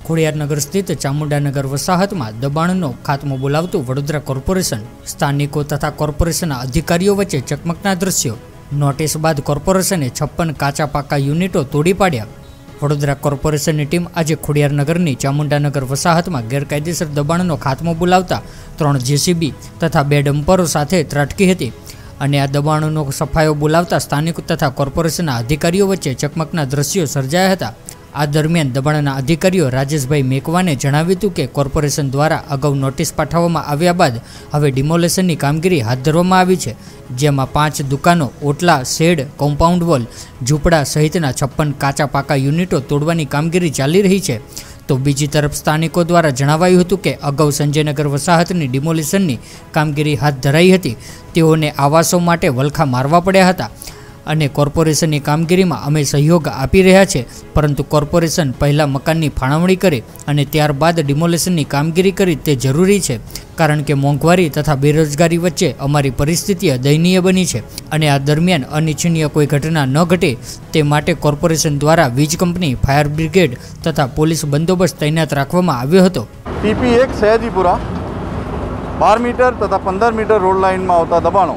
ખોડિયારનગર સ્થિત ચામુંડાનગર વસાહતમાં દબાણનો ખાત્મો બોલાવતું વડોદરા કોર્પોરેશન, સ્થાનિકો તથા કોર્પોરેશનના અધિકારીઓ વચ્ચે ચકમકના દ્રશ્યો। નોટિસ બાદ કોર્પોરેશને 56 કાચા પાકા યુનિટો તોડી પાડ્યા। વડોદરા કોર્પોરેશનની ટીમ આજે ખોડિયારનગરની ચામુંડાનગર વસાહતમાં ગેરકાયદેસર દબાણનો ખાત્મો બોલાવતા 3 જેસીબી તથા 2 ડમ્પરો સાથે ત્રાટકી હતી અને આ દબાણોનો સફાયો બોલાવતા સ્થાનિકો તથા કોર્પોરેશનના અધિકારીઓ વચ્ચે ચકમકના દ્રશ્યો સર્જાયા હતા। આ દરમિયાન દબાણના અધિકારીઓ રાજેશભાઈ મેકવાને જણાવ્યું હતું કે કોર્પોરેશન દ્વારા અગાઉ નોટિસ પાઠવવામાં આવ્યા બાદ હવે ડિમોલેશનની કામગીરી હાથ ધરવામાં આવી છે, જેમાં 5 દુકાનો, ઓટલા, શેડ, કમ્પાઉન્ડ વોલ, ઝૂંપડા સહિતના 56 કાચા પાકા યુનિટો તોડવાની કામગીરી ચાલી રહી છે। તો બીજી તરફ સ્થાનિકો દ્વારા જણાવાયું હતું કે અગાઉ સંજયનગર વસાહતની ડિમોલિશનની કામગીરી હાથ ધરાઈ હતી। તેઓને આવાસો માટે વલખા મારવા પડ્યા હતા અને કોર્પોરેશનની કામગીરીમાં અમે સહયોગ આપી રહ્યા છે, પરંતુ કોર્પોરેશન પહેલાં મકાનની ફાળવણી કરે અને ત્યારબાદ ડિમોલિશનની કામગીરી કરી તે જરૂરી છે, કારણ કે મોંઘવારી તથા બેરોજગારી વચ્ચે અમારી પરિસ્થિતિ દયનીય બની છે અને આ દરમિયાન અનિચ્છનીય કોઈ ઘટના ન ઘટે તે માટે કોર્પોરેશન દ્વારા વીજ કંપની, ફાયર બ્રિગેડ તથા પોલીસ બંદોબસ્ત તૈનાત રાખવામાં આવ્યો હતો। TP1 સયાજીપુરા 12 મીટર તથા 15 મીટર રોડ લાઇનમાં આવતા દબાણો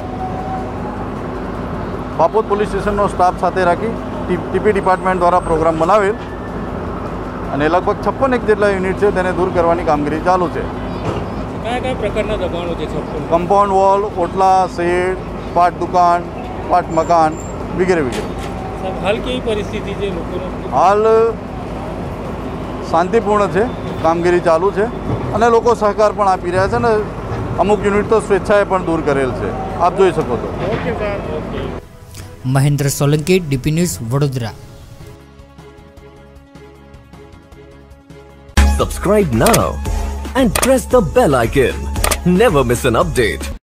બાપોદ પોલીસ સ્ટેશનનો સ્ટાફ સાથે રાખી ટીપી ડિપાર્ટમેન્ટ દ્વારા પ્રોગ્રામ બનાવેલ અને લગભગ 56 જેટલા યુનિટ છે તેને દૂર કરવાની કામગીરી ચાલુ છે। કયા પ્રકારના દબાણો છે? કમ્પાઉન્ડ વોલ, ઓટલા, શેડ, પાટ દુકાન, પાટ મકાન વગેરે વગેરે। હાલ કેવી પરિસ્થિતિ છે લોકોની? હાલ શાંતિપૂર્ણ છે, કામગીરી ચાલુ છે અને લોકો સહકાર પણ આપી રહ્યા છે અને અમુક યુનિટ તો સ્વેચ્છાએ પણ દૂર કરેલ છે, આપ જોઈ શકો છો। Okay sir, okay. Mahendra Solanki, DP news, Vadodara. Subscribe now and press the bell icon. Never miss an update.